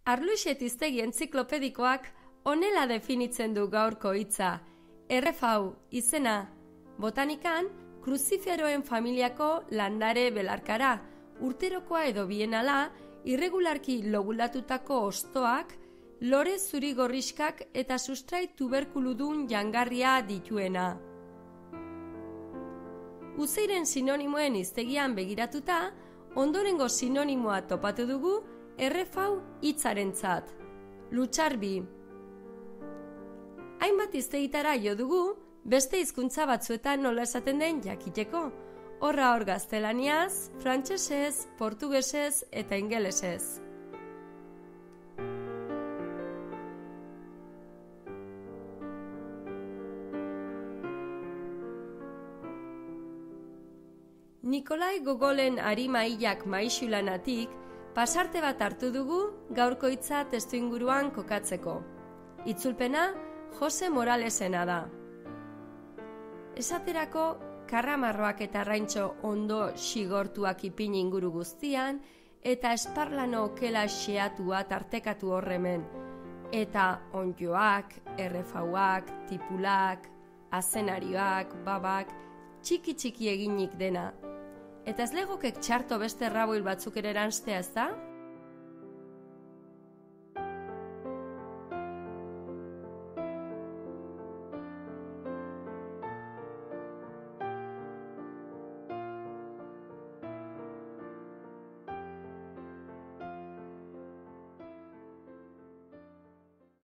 Arluxet hiztegi entziklopedikoak honela definitzen du gaurko hitza. RFU izena, botanikan kruziferoen familiako landare belarkara, urterokoa edo bienala, irregularki lobulatutako hostoak, lore zuri-gorrixkak eta sustrai tuberkuludun jangarria dituena. Uzeiren sinonimoen hiztegian begiratuta, ondorengo sinonimoa topatu dugu RFU hitzarentzat. Lutxarbi. Hainbat hiztegitara jo dugu, beste hizkuntza batzuetan nola esaten den jakiteko. Horra hor gaztelaniaz, frantsesez, portugesez eta ingelesez. Nikolai Gogolen Arimailak maixulanatik pasarte bat hartu dugu gaurko hitza testuinguruan kokatzeko. Itzulpena Jose Moralesena da. Esaterako, karramarroak eta arraintxo ondo xigortuak ipin inguru guztian eta esparlano okela xeatua tartekatu horremen. Eta ondjoak, errefauak, tipulak, azenarioak, babak, txiki-txiki eginik dena. Eta ez legokek txarto beste raboil batzuk ere eranstea, ez da?